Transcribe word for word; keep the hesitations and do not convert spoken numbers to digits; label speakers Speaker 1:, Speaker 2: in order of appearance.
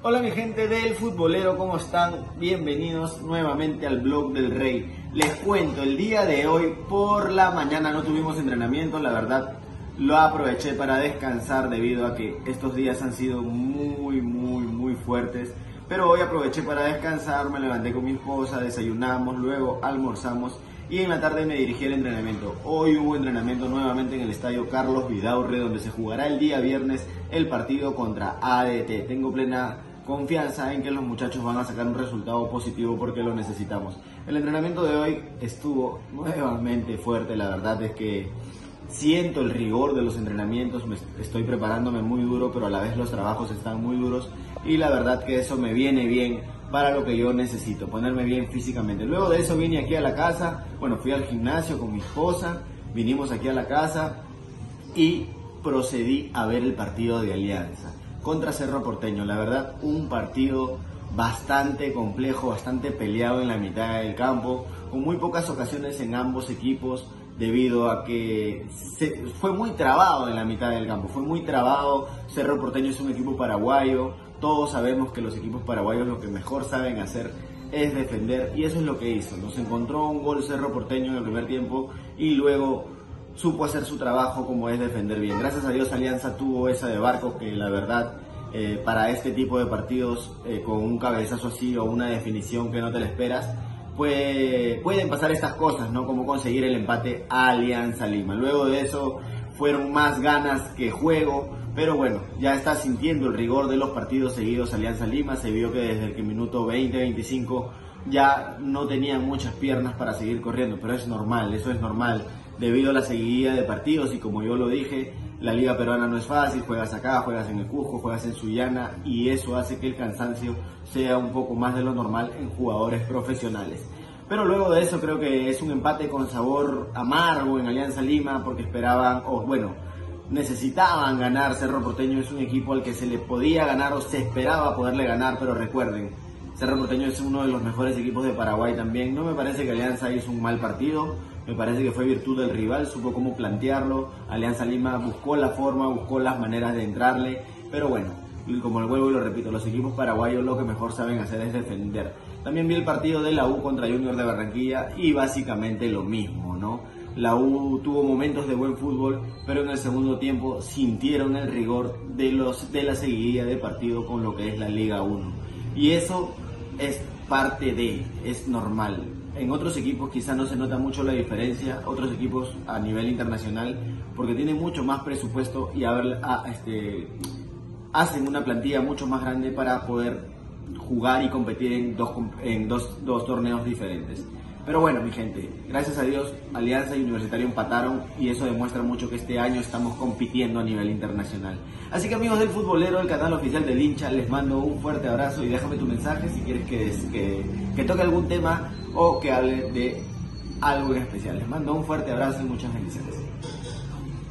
Speaker 1: Hola mi gente del futbolero, ¿cómo están? Bienvenidos nuevamente al blog del Rey. Les cuento, el día de hoy por la mañana no tuvimos entrenamiento, la verdad lo aproveché para descansar debido a que estos días han sido muy, muy, muy fuertes. Pero hoy aproveché para descansar, me levanté con mi esposa, desayunamos, luego almorzamos y en la tarde me dirigí al entrenamiento. Hoy hubo entrenamiento nuevamente en el estadio Carlos Vidaurre, donde se jugará el día viernes el partido contra A D T. Tengo plena confianza en que los muchachos van a sacar un resultado positivo porque lo necesitamos. El entrenamiento de hoy estuvo nuevamente fuerte, la verdad es que siento el rigor de los entrenamientos, me estoy preparándome muy duro, pero a la vez los trabajos están muy duros y la verdad que eso me viene bien para lo que yo necesito, ponerme bien físicamente. Luego de eso vine aquí a la casa, bueno, fui al gimnasio con mi esposa, vinimos aquí a la casa y procedí a ver el partido de Alianza contra Cerro Porteño. La verdad, un partido bastante complejo, bastante peleado en la mitad del campo, con muy pocas ocasiones en ambos equipos, debido a que se, fue muy trabado en la mitad del campo, fue muy trabado. Cerro Porteño es un equipo paraguayo, todos sabemos que los equipos paraguayos lo que mejor saben hacer es defender, y eso es lo que hizo. Nos encontró un gol Cerro Porteño en el primer tiempo y luego supo hacer su trabajo, como es defender bien. Gracias a Dios Alianza tuvo esa de Barcos, que la verdad eh, para este tipo de partidos eh, con un cabezazo así o una definición que no te la esperas, pues pueden pasar estas cosas, ¿no? Como conseguir el empate a Alianza Lima. Luego de eso fueron más ganas que juego, pero bueno, ya está sintiendo el rigor de los partidos seguidos Alianza Lima. Se vio que desde el minuto veinte veinticinco ya no tenían muchas piernas para seguir corriendo, pero es normal, eso es normal debido a la seguidilla de partidos, y como yo lo dije, la liga peruana no es fácil, juegas acá, juegas en el Cusco, juegas en Sullana, y eso hace que el cansancio sea un poco más de lo normal en jugadores profesionales. Pero luego de eso creo que es un empate con sabor amargo en Alianza Lima, porque esperaban, o bueno, necesitaban ganar. Cerro Porteño es un equipo al que se le podía ganar o se esperaba poderle ganar, pero recuerden, Cerro Porteño es uno de los mejores equipos de Paraguay también. No me parece que Alianza hizo un mal partido, me parece que fue virtud del rival, supo cómo plantearlo. Alianza Lima buscó la forma, buscó las maneras de entrarle, pero bueno, como lo vuelvo y lo repito, los equipos paraguayos lo que mejor saben hacer es defender. También vi el partido de la U contra Junior de Barranquilla y básicamente lo mismo, ¿no? La U tuvo momentos de buen fútbol, pero en el segundo tiempo sintieron el rigor de, los, de la seguidilla de partido con lo que es la Liga uno. Y eso es parte de, es normal. En otros equipos quizá no se nota mucho la diferencia, otros equipos a nivel internacional, porque tienen mucho más presupuesto y a ver, a, este, hacen una plantilla mucho más grande para poder jugar y competir en dos, en dos, dos torneos diferentes. Pero bueno, mi gente, gracias a Dios Alianza y Universitario empataron, y eso demuestra mucho que este año estamos compitiendo a nivel internacional. Así que amigos del futbolero, el canal oficial del hincha, les mando un fuerte abrazo y déjame tu mensaje si quieres que, que, que toque algún tema o que hable de algo en especial. Les mando un fuerte abrazo y muchas bendiciones.